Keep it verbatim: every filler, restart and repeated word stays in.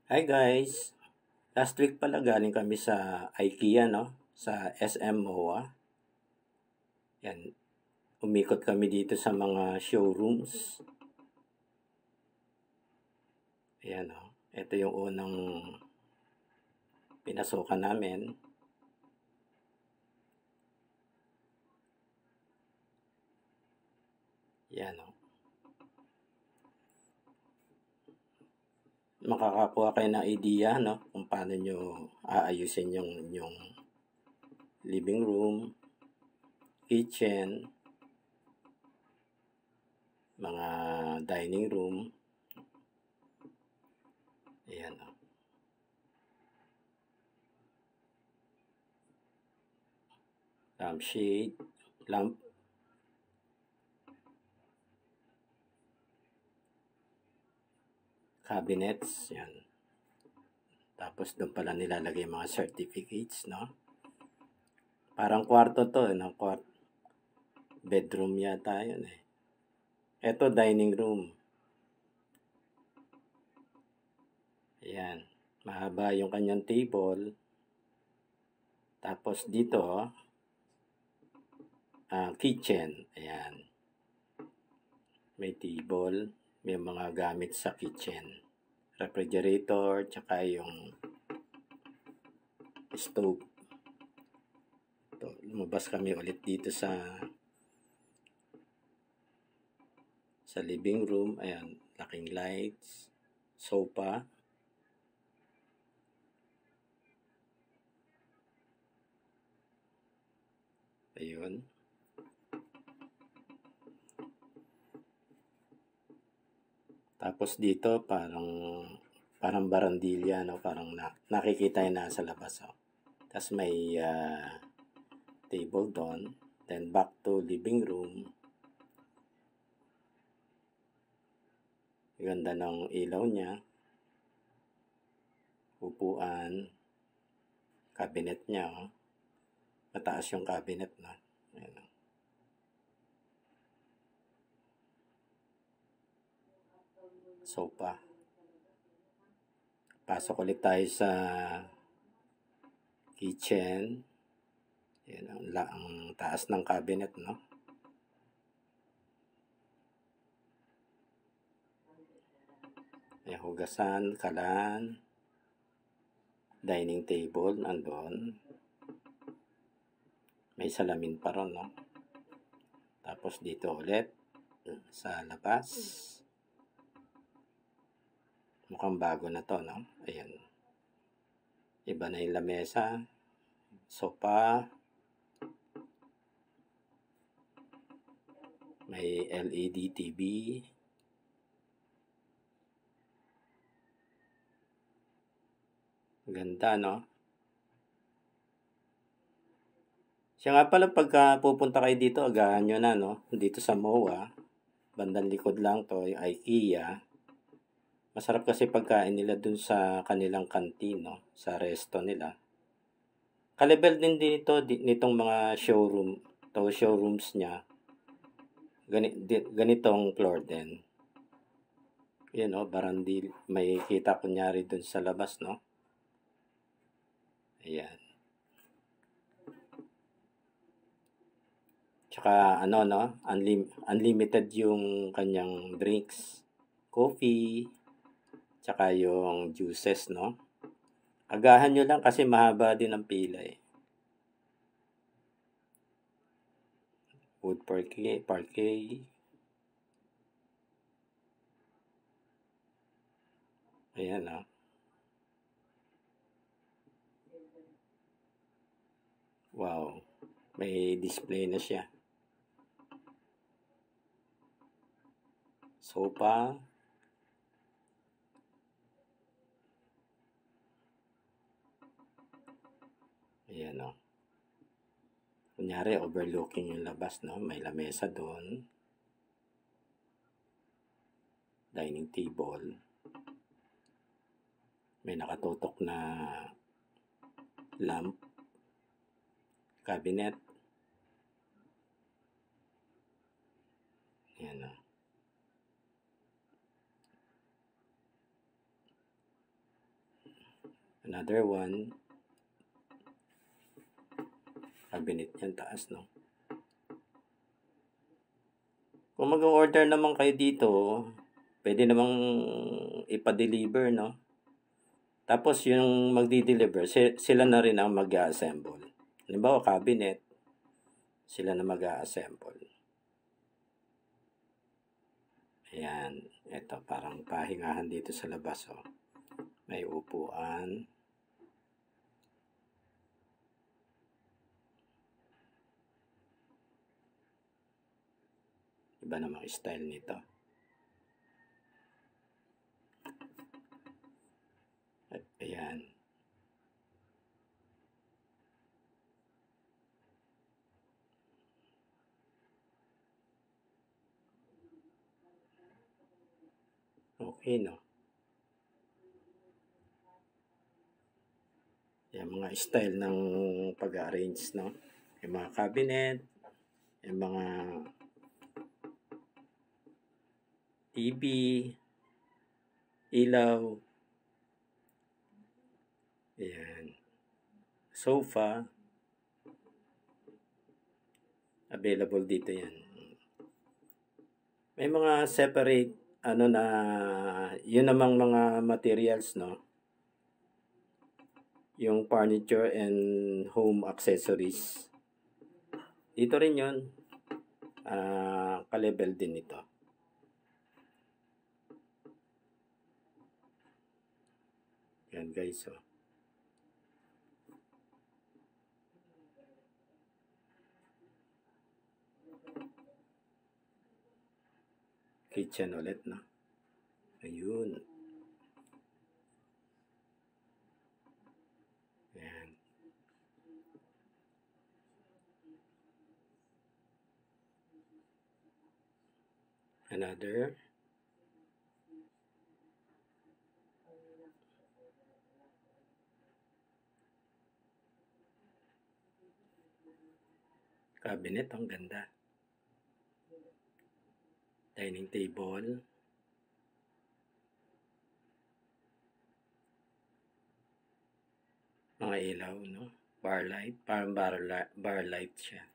Hi guys! Last week pala galing kami sa IKEA, no? Sa S M M O A. Yan. Umikot kami dito sa mga showrooms. Ayan, no? Ito yung unang pinasukan namin. Yan, no? Makakakuha kayo ng idea, no? Kung paano nyo aayusin yung, yung living room, kitchen, mga dining room. Ayan, no? Lampshade, lamp, cabinets, yan. Tapos doon pala nilalagay mga certificates, no? Parang kwarto to, no? Kwart bedroom yata yun eh. Ito, dining room. Ayan. Mahaba yung kanyang table. Tapos dito, uh, kitchen. Ayan. May table. May mga gamit sa kitchen. Refrigerator, tsaka yung stove. Ito, lumabas kami ulit dito sa sa living room. Ayan, laking lights, sofa. Ayun. Tapos dito parang parang barandilya, no? Parang na, nakikita yung nasa labas, oh. Tapos may uh, table doon. Then back to living room. Ganda ng ilaw niya. Upuan. Cabinet niya, oh. Mataas yung cabinet, no? Ayan. Sofa. Pasok ulit tayo sa kitchen. Ayan, ang, ang taas ng cabinet, no? May hugasan, kalan, dining table, andon. May salamin pa ron, no? Tapos dito ulit, sa labas. Mukhang bago na to, no? Ayan. Iba na yung lamesa, sofa, may L E D T V, ganda, no? Siya nga pala, pagka pupunta kayo dito, agahan nyo na, no? Dito sa M O A, bandang likod lang to, yung IKEA. Masarap kasi pagkain nila dun sa kanilang canteen, no? Sa resto nila. Kalibel din dito, nitong mga showroom, to showrooms niya. Gani, di, ganitong floor din. Yan, no? Barandil. May kita kunyari dun sa labas, no? Ayan. Tsaka ano, no? Unlim unlimited yung kanyang drinks. Coffee. Tsaka yung juices, no? Agahan nyo lang kasi mahaba din ang pila eh. Wood parquet, parquet. Ayan, no? Wow. May display na siya. Sofa. Ayan, no? Kunyari, overlooking yung labas, no? May lamesa doon. Dining table. May nakatutok na lamp. Cabinet. Ayan, no? Another one. Cabinet yan, taas, no? Kung mag-order naman kayo dito, pwede namang ipa-deliver, no? Tapos yung magdi-deliver, sila na rin ang mag-assemble. Halimbawa, cabinet, sila na mag-assemble. Ayan, ito parang pahingahan dito sa labas, oh. May upuan. Iba namang style nito. At ayan. Okay, no? Yung mga style ng pag-arrange, no? Yung mga cabinet, yung mga T V, ilaw, ayan, sofa, available dito yan. May mga separate, ano na, yun namang mga materials, no? Yung furniture and home accessories. Dito rin yun, uh, ka-level din ito. Yan guys, oh. Kitchen ulit, no? Ayun. Yan. Another. Cabinet, ang ganda. Dining table. Mga ilaw, no? Bar light. Parang bar, bar light siya.